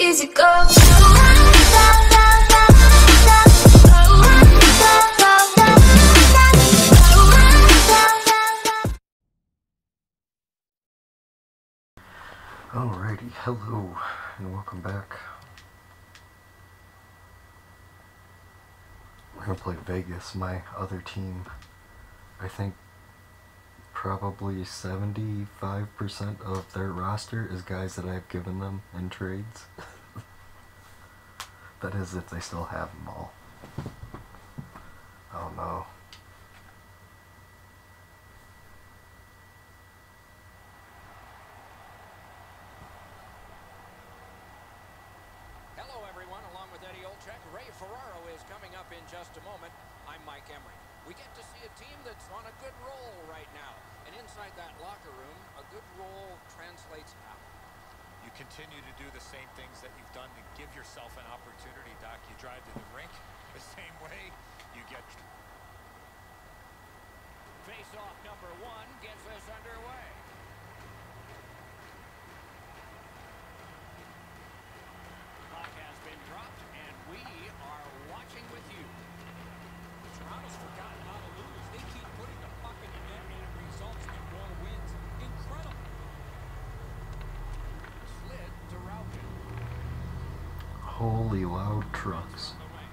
easy go. Alrighty, hello, and welcome back. We're gonna play Vegas, my other team. I think probably 75% of their roster is guys that I've given them in trades. That is, if they still have them all. Oh no. Hello everyone, along with Eddie Olczyk, Ray Ferraro is coming up in just a moment. I'm Mike Emery. We get to see a team that's on a good roll right now. And inside that locker room, a good roll translates out. You continue to do the same things that you've done to give yourself an opportunity, Doc. You drive to the rink the same way. You get... Face-off number one gets us underway. Puck has been dropped, and we are watching with you. Toronto's forgotten how to lose. They keep putting the puck in the net, and it results in more wins. Incredible. Slid to Raukin. Holy loud trucks.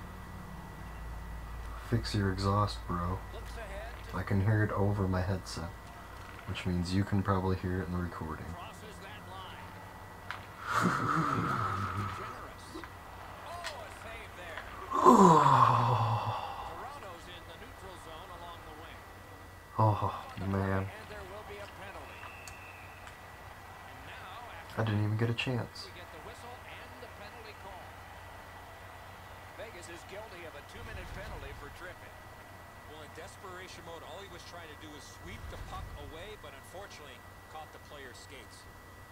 Fix your exhaust, bro. Looks ahead to I can hear it over my headset, which means you can probably hear it in the recording. crosses that line. Generous. Oh, a save there. Toronto's in the neutral zone along the wing. Oh, man. And there will be a penalty. And now, I after didn't even get a chance. we get the whistle and the penalty call. Vegas is guilty of a 2-minute penalty for tripping. Well, in desperation mode, all he was trying to do was sweep the puck away, but unfortunately caught the player's skates.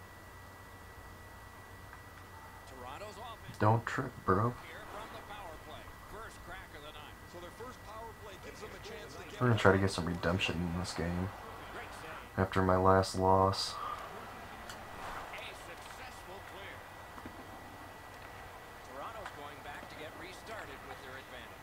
Toronto's offense Don't trip, bro. here from the power play. First crack of the night. So their first power play gives them a chance to get... I'm gonna try to get some redemption in this game Great save. after my last loss. A successful clear. Toronto's going back to get restarted with their advantage.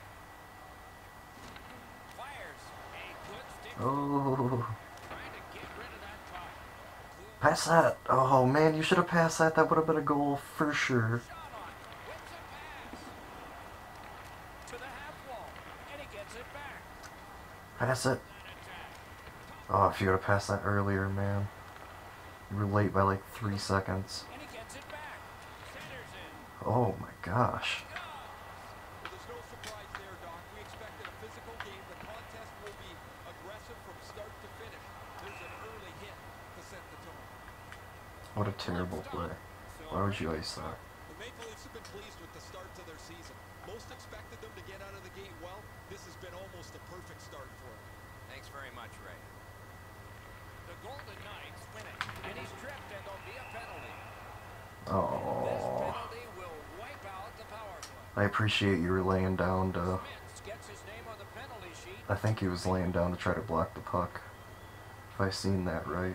Fires a good stick. Oh, Trying to get rid of that puck. pass that. Oh man, you should have passed that. That would have been a goal for sure. Shot on. Whips a pass. To the half wall. And he gets it back. Pass it. That attack. Oh, if you would have passed that earlier, man. You were late by like 3 seconds. And he gets it back. Centers in. Oh my gosh. Well, there's no surprise there, Doc. We expected a physical game. The contest will be aggressive from start to finish. There's an early hit to set the tone. What a terrible play. Why would you ice that? The Maple Leafs have been pleased with the start to their season. Most expected them to get out of the gate well. This has been almost a perfect start for them. Thanks very much, Ray. The Golden Knights win it. And he's tripped, and there'll be a penalty. This Oh, penalty will wipe out the power play. I appreciate you were laying down to... Smith gets his name on the penalty sheet. I think he was laying down to try to block the puck. If I seen that right.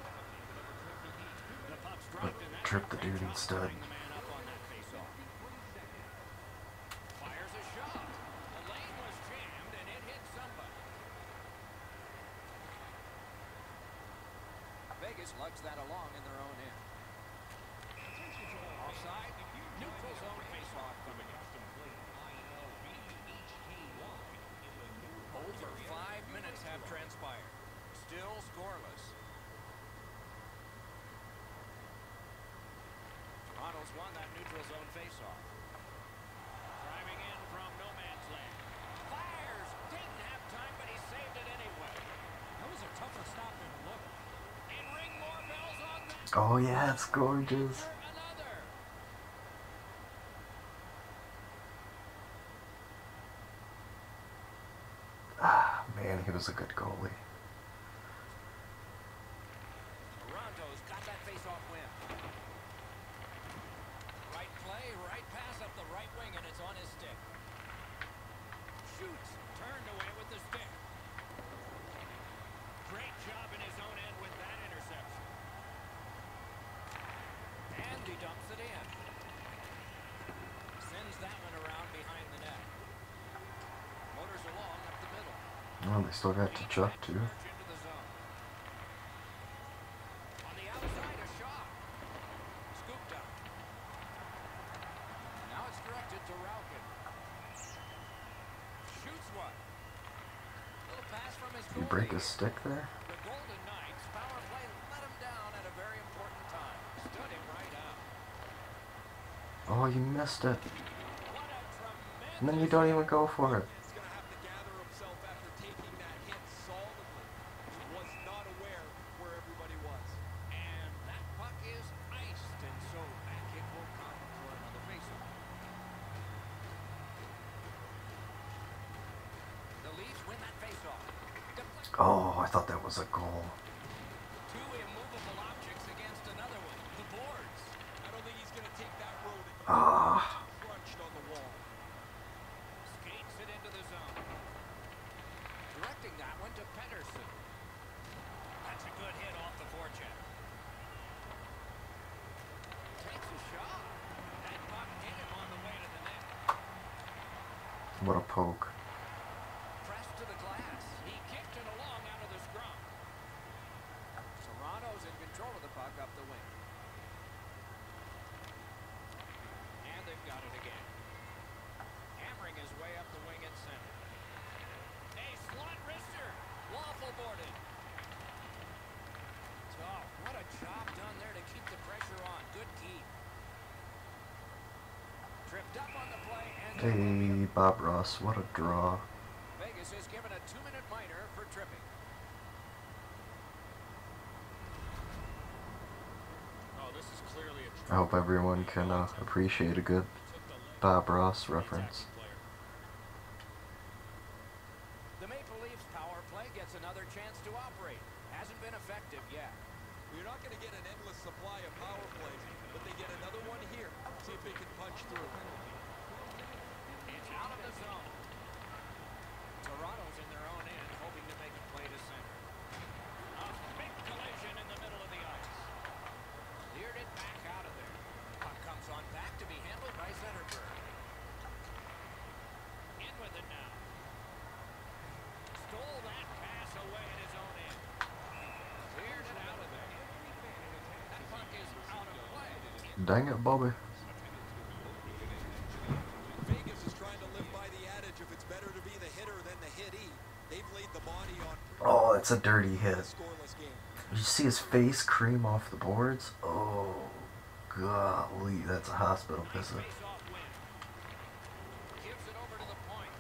The puck's But dropped, and that trip the dude instead. bring the man up on that faceoff. Fires a shot. The lane was jammed, and it hit somebody. Vegas lugs that along in their own end. Offside. Neutral zone faceoff coming up. Over 5 minutes have transpired. Still scoreless. Toronto's won that neutral zone faceoff. Driving in from no man's land. Fires! Didn't have time, but he saved it anyway. That was a tougher stop than it looked. And ring more bells on that. Oh yeah, it's gorgeous. For another. Ah, man, he was a good goalie. Toronto's got that faceoff win. Right play, right pass up the right wing, and it's on his stick. Shoots, turned away with the stick. Great job in his own end with that interception. And he dumps it in. Oh, they still got to Chuck too. Into the zone. On the outside, a shot. Scooped up. Now it's directed to Rauken. Shoots one. Little pass from his You goalie. break his stick there? The Golden Knights power play let him down at a very important time. Stood him right out. Oh, you missed it. What a tremendous... And then you don't even go for it. He's going to have to gather himself after taking that hit solidly. He was not aware where everybody was. And that puck is iced, and so back it will come for another faceoff. The Leafs win that faceoff. Oh, I thought that was a goal. Two immovable objects against another one. The boards. I don't think he's going to take that road again. Ah, Crunched on the wall. Skates it into the zone. Directing that one to Pettersson. That's a good hit off the forecheck. Takes a shot. That puck hit him on the way to the net. what a poke. Pressed to the glass. He kicked it along out of the scrum. Serrano's in control of the puck up the wing. And they've got it again. Hammering his way up the wing at center. A slot wrister. Waffle boarded. Oh, what a job done there to keep the pressure on. Good keep. Tripped up on the play and... Hey, Bob Ross, what a draw. Vegas is given a 2-minute minor for tripping. Oh, this is clearly a I hope everyone can appreciate a good Bob Ross reference. The Maple Leafs power play gets another chance to operate. Hasn't been effective yet. You're not going to get an endless supply of power plays, but they get another one here. See if they can punch through. It's out of the zone. Toronto's in their own end, hoping to make a play to center. A big collision in the middle of the ice. Cleared it back out of there. Puck comes on back to be handled by Zetterberg. In with it now. Stole that pass away at his own end. Cleared it out of there. That puck is out of play. Dang it, Bobby. Vegas is trying to live by the adage, if it's better to be the hitter than the hittee. They've laid the body on Oh, it's a dirty hit. a scoreless game. Did you see his face cream off the boards? Oh, golly, that's a hospital visit. Face-off win. Gives it over to the point.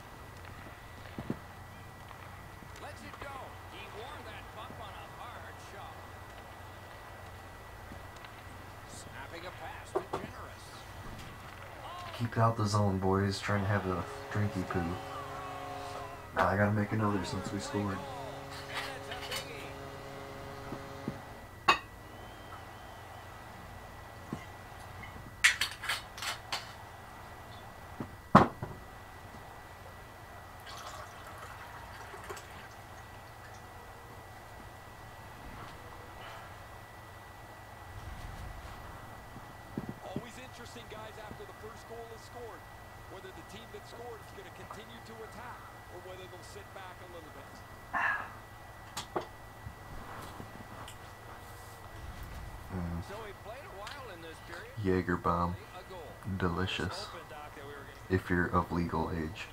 Lets it go. He wore that puck on a hard shot. Snapping a pass to Generous. Keep it out the zone, boys. Trying to have a drinky poo. Now I gotta make another since we scored. And it's a biggie. Always interesting, guys, after the first goal is scored, whether the team that scored is going to continue to attack or whether they'll sit back a little bit. So he played a while in this period. Jaeger bomb. A goal. Delicious. Open, Doc, that we were gonna If you're of legal age.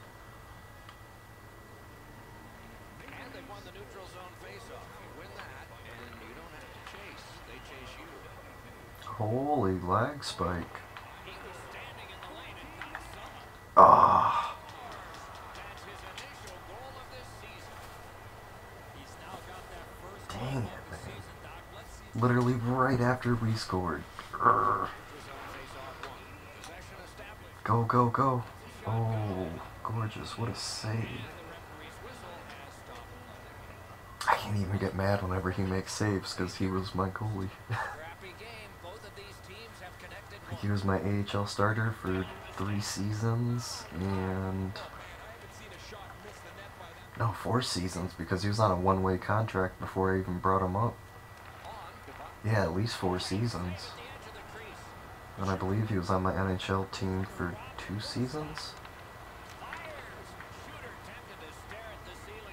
And they won the neutral zone face-off. You win that, and you don't have to chase. They chase you. Holy lag spike. He was standing in the lane and got some. Ah, That's his initial goal of this season. He's now got that first dang goal it, of the man. season, Doc. Let's see if literally right after we scored. Urgh. Neutral zone face-off won. Possession established. Go, go, go. Oh, gorgeous. What a save. And the referee's whistle has stopped. I can't even get mad whenever he makes saves because he was my goalie. Scrappy game. Both of these teams have connected He one. was my AHL starter for 3 seasons and man, I haven't seen a shot miss the net by that. no, 4 seasons because he was on a one-way contract before I even brought him up. On to Buck. Yeah, at least 4 At seasons. the edge of the crease. And I believe he was on my NHL team for 2 seasons. Fires. Shooter tempted to stare at the ceiling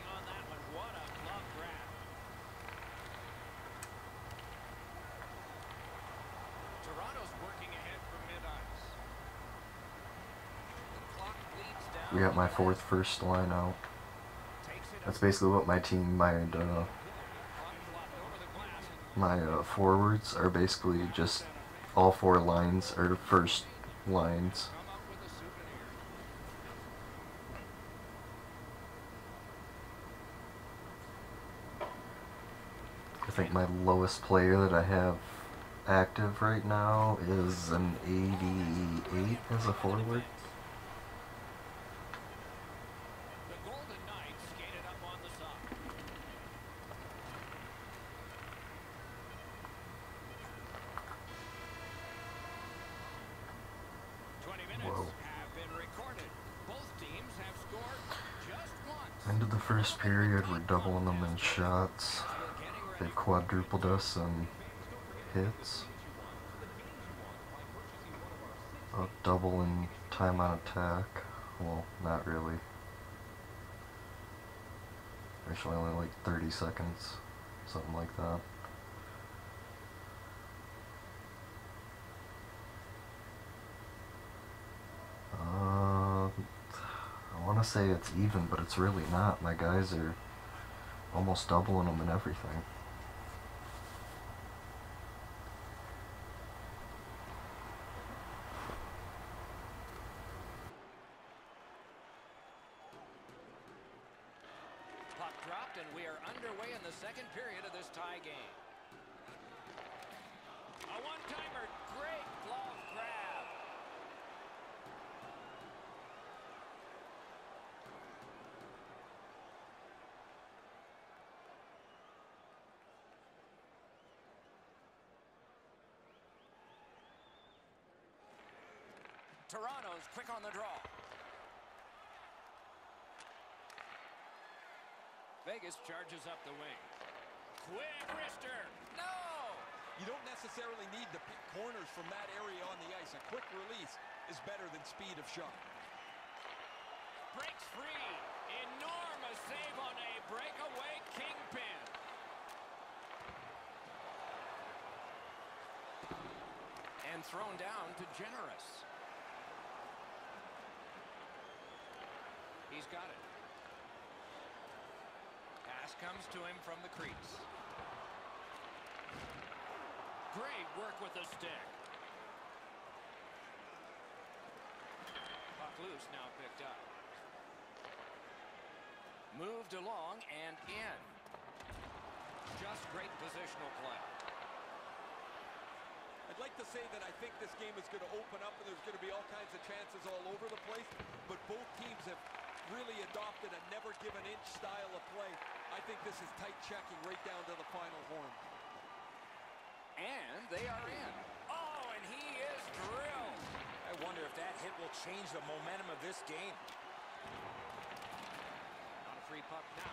we got my fourth first line out. That's basically what my team, my forwards are basically just all four lines are first lines. I think my lowest player that I have active right now is an 88 as a forward. The Golden Knights skated up on the side. Whoa. Have been recorded. Both teams have scored just once. End of the first period, we're doubling them in shots. They quadrupled us in hits. A double in time on attack. Well, not really. Actually, only like 30 seconds. Something like that. I want to say it's even, but it's really not. My guys are almost doubling them and everything. Puck dropped, and we are underway in the second period of this tie game. A one-timer, great glove grab. Toronto's quick on the draw. Vegas charges up the wing. Quick wrister. No! You don't necessarily need to pick corners from that area on the ice. A quick release is better than speed of shot. Breaks free. Enormous save on a breakaway kingpin. And thrown down to Generous. He's got it. Pass comes to him from the crease. Great work with the stick. Puck loose, now picked up. Moved along and in. Just great positional play. I'd like to say that I think this game is going to open up and there's going to be all kinds of chances all over the place, but both teams have really adopted a never give an inch style of play. I think this is tight checking right down to the final horn. And they are in. Oh, and he is drilled. I wonder if that hit will change the momentum of this game. On a free puck now.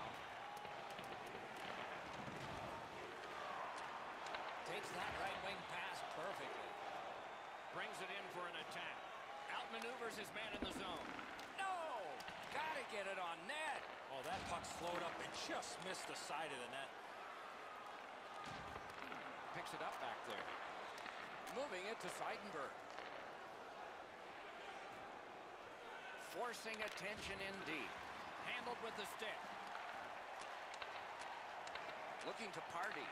Takes that right wing pass perfectly. Brings it in for an attack. Outmaneuvers his man in the zone. No! Gotta get it on net. Oh, that puck slowed up and just missed the side of the net. Picks it up back there. Moving it to Seidenberg. Forcing attention indeed. Handled with the stick. Looking to Party.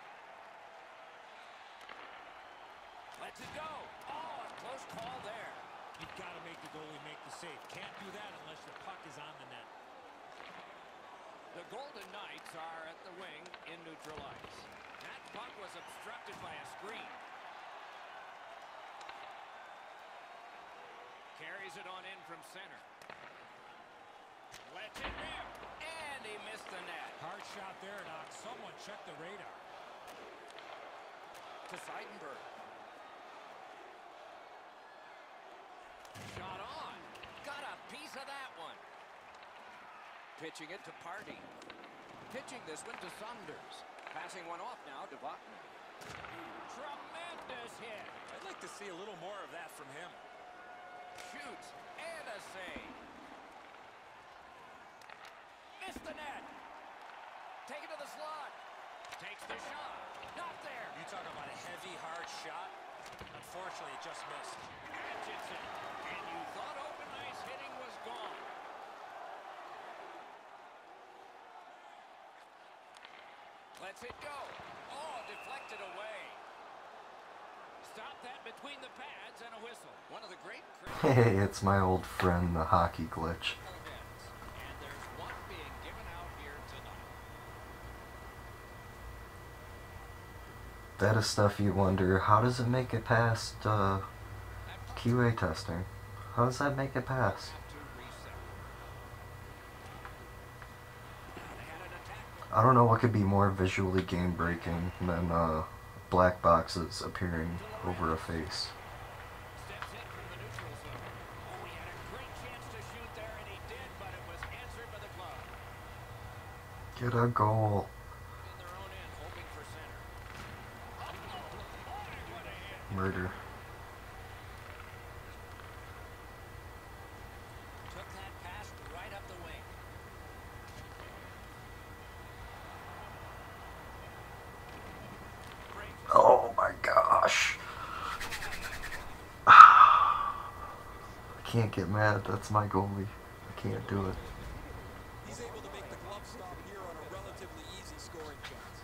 Lets it go. Oh, a close call there. You've got to make the goalie make the save. Can't do that unless the puck is on the net. The Golden Knights are at the wing in neutral ice. That puck was obstructed by a screen. Carries it on in from center. Lets it rip. And he missed the net. Hard shot there, Doc. Someone check the radar. To Seidenberg. Shot on. Got a piece of that one. Pitching it to Party. Pitching this one to Saunders. Passing one off now to Vatanen. Tremendous hit. I'd like to see a little more of that from him. Shoots and a save. Missed the net. Take it to the slot. Takes the shot. Not there. You talk about a heavy, hard shot. Unfortunately, it just missed. Catches it. And you thought open ice hitting was gone. Lets it go. Oh, deflected away. Stop that between the pads and a whistle. One of the great... Hey, it's my old friend, the hockey glitch. And there's one being given out here tonight. That is stuff you wonder, how does it make it past QA testing? How does that make it past? I don't know what could be more visually game-breaking than black boxes appearing over a face. Steps in from the neutral zone. Oh, he had a great chance to shoot there, and he did, but it was answered by the glove. Get a goal. In their own end, hoping for center. Oh, what a hit. Murder. Took that pass right up the wing. Oh my gosh. I can't get mad. That's my goalie. I can't do it. He's able to make the glove stop here on a relatively easy scoring chance.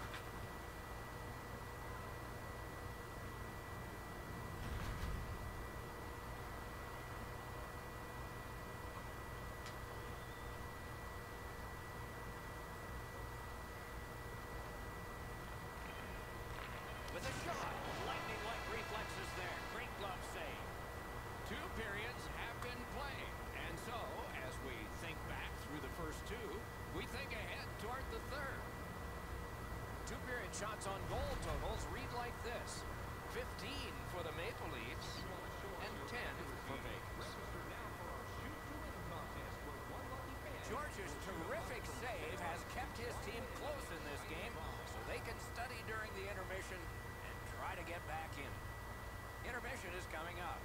With a shot. Lightning-like reflexes there. Great glove save. 2 periods have been played. And so, as we think back through the first 2, we think ahead toward the third. 2-period shots on goal totals read like this. 15 for the Maple Leafs and 10 for Vegas. Georgia's terrific save has kept his team close in this game, so they can study during the intermission and try to get back in. Intermission is coming up.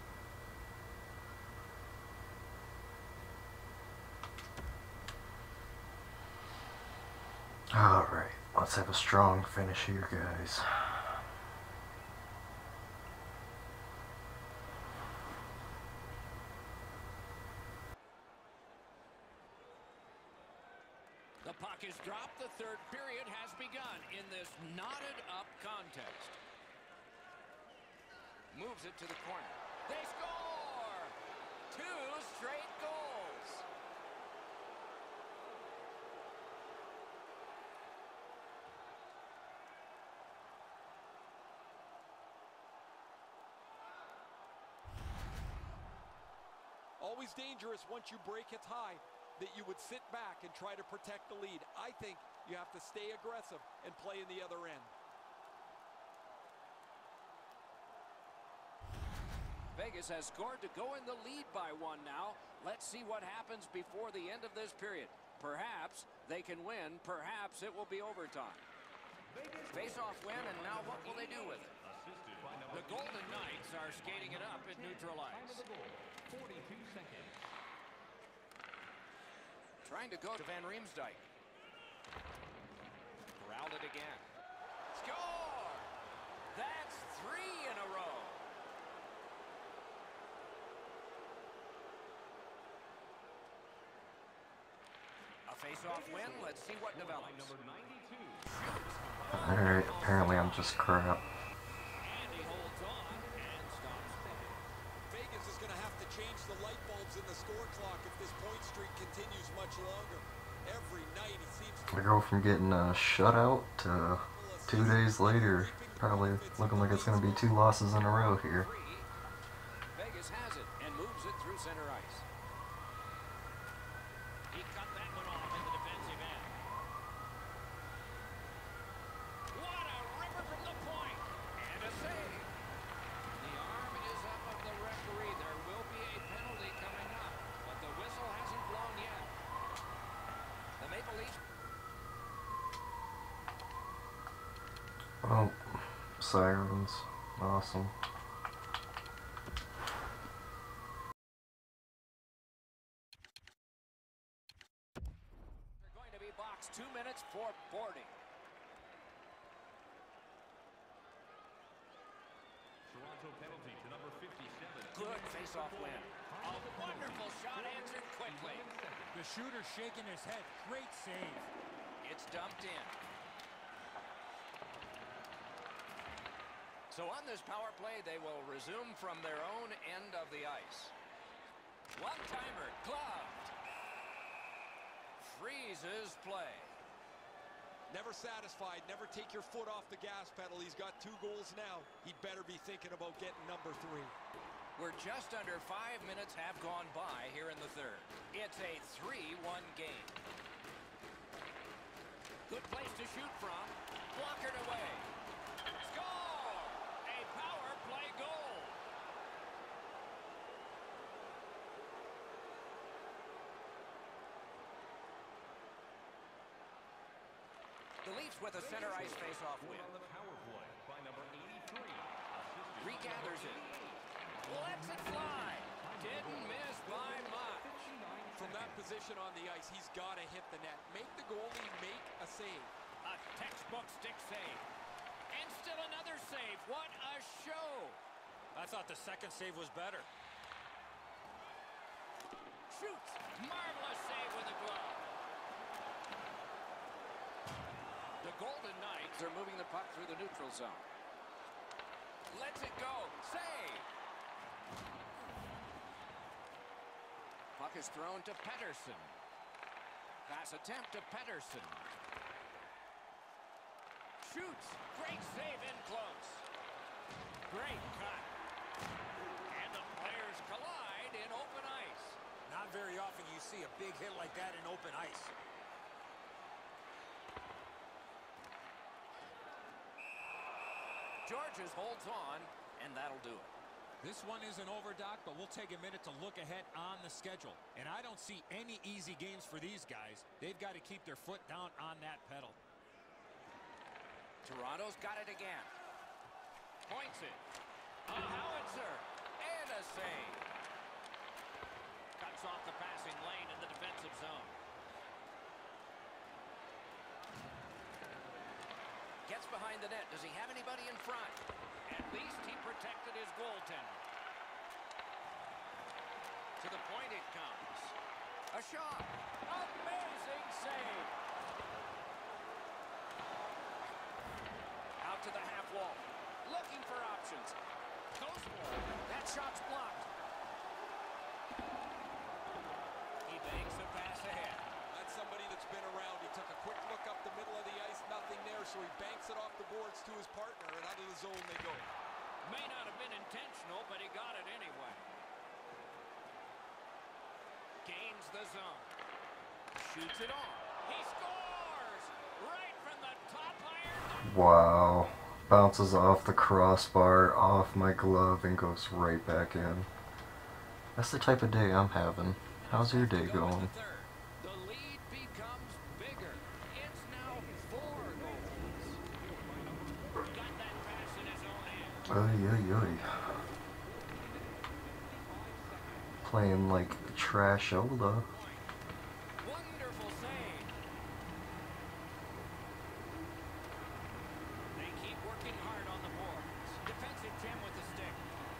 Alright, let's have a strong finish here, guys. The puck is dropped. The third period has begun in this knotted-up contest. Moves it to the corner. They score! 2 straight goals. Always dangerous once you break hits high that you would sit back and try to protect the lead. I think you have to stay aggressive and play in the other end. Vegas has scored to go in the lead by 1 now. Let's see what happens before the end of this period. Perhaps they can win. Perhaps it will be overtime. Face-off win, and now what will they do with it? The Golden Knights are skating it up at neutral ice. 42 seconds. Trying to go to Van Riemsdyk. Corralled it again. Score! That's 3 in a row. A face-off win. Let's see what develops. Number 92. Alright, apparently I'm just crap. And he holds on and stops play. Vegas is going to have to change the light bulbs in the score clock if this point streak continues much longer. Every night he seems to... I go from getting a shutout to 2 days later, probably looking like it's going to be 2 losses in a row here. Vegas has it and moves it through center ice. He cut that one off in the defensive end. What a ripper from the point! And a save. The arm is up of the referee. There will be a penalty coming up, but the whistle hasn't blown yet. The Maple Leafs... Oh, sirens. Awesome. They're going to be boxed 2 minutes for boarding. Toronto penalty to number 57. Good face-off win. A wonderful shot answered quickly. The shooter shaking his head. Great save. It's dumped in. So on this power play, they will resume from their own end of the ice. One-timer, gloved. Freezes play. Never satisfied. Never take your foot off the gas pedal. He's got 2 goals now. He'd better be thinking about getting number 3. We're just under 5 minutes have gone by here in the third. It's a 3-1 game. Good place to shoot from. Blockered away. Score! A power play goal. The Leafs with a center ice face-off win. On the power play by number 83. Regathers it. Lets it fly. Didn't miss by much. From that position on the ice, he's got to hit the net. Make the goalie make a save. A textbook stick save. And still another save. What a show. I thought the second save was better. Shoots. Marvelous save with a glove. The Golden Knights are moving the puck through the neutral zone. Lets it go. Save. Puck is thrown to Pettersson. Pass attempt to Pettersson. Shoots. Great save in close. Great cut. And the players collide in open ice. Not very often you see a big hit like that in open ice. Georges holds on, and that'll do it. This one isn't over, Doc, but we'll take a minute to look ahead on the schedule. And I don't see any easy games for these guys. They've got to keep their foot down on that pedal. Toronto's got it again. Points it. A howitzer. And a save. Cuts off the passing lane in the defensive zone. Gets behind the net. Does he have anybody in front? At least he protected his goaltender. To the point it comes. A shot. Amazing save. Out to the half wall. Looking for options. Goes for it. That shot's blocked. He banks a pass ahead. That's somebody that's been around. He took a quick look up the middle of the ice. Nothing there, so he banks it off the boards to his partner, and out of the zone they go. May not have been intentional, but he got it anyway. Gains the zone. Shoots it on. He scores! Right from the top iron. Wow. Bounces off the crossbar, off my glove, and goes right back in. That's the type of day I'm having. How's your day going? The lead becomes bigger. It's now 4 goals. Got that pass in his own end. Oy, oy, oy. Playing like trashola. Wonderful save. They keep working hard on the boards. Defensive gem with the stick.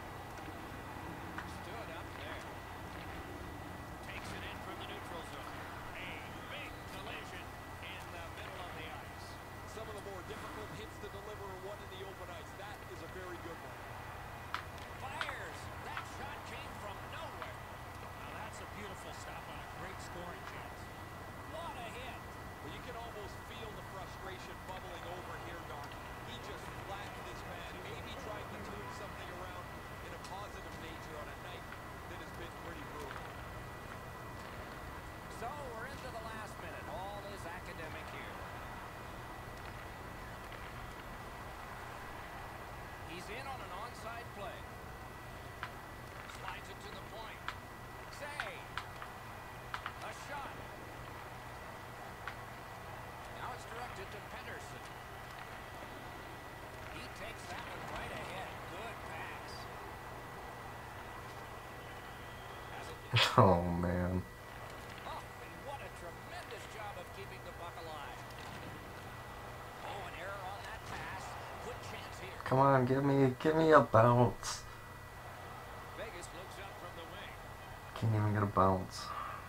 Stood up there. Takes it in from the neutral zone. A big collision in the middle of the ice. Some of the more difficult hits to deliver are one in the open ice. That is a very good one. Fires. That shot came from nowhere. Now that's a beautiful stop on a great scoring chance. What a hit. Well, you can almost feel the frustration bubbling over here, Doc. He just flattened this man, maybe trying to turn something around in a positive nature on a night that has been pretty brutal. So we're into the last minute. All is academic here. He's in on an onside play. Slides it to the point. Save. A shot. Now it's directed to Pettersson. He takes that one right ahead. Good pass. Has it. Oh man. Oh, what a tremendous job of keeping the puck alive. Oh, an error on that pass. Good chance here. Come on, give me a bounce. Vegas looks up from the wing. Can't even get a bounce.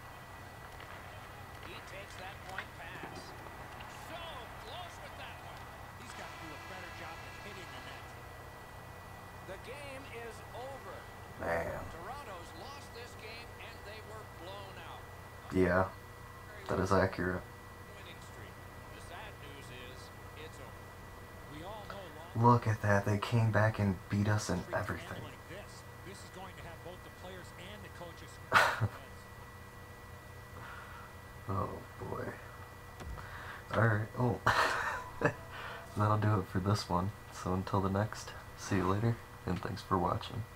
He takes that point pass. So close with that one. He's got to do a better job of hitting the net. Yeah, that is accurate. Winning streak. The sad news is it's over. We all know Look at that. They came back and beat us in everything. like this. This is going to have both the players and the coaches. Oh boy. Alright, oh. That'll do it for this one. So until the next, see you later, and thanks for watching.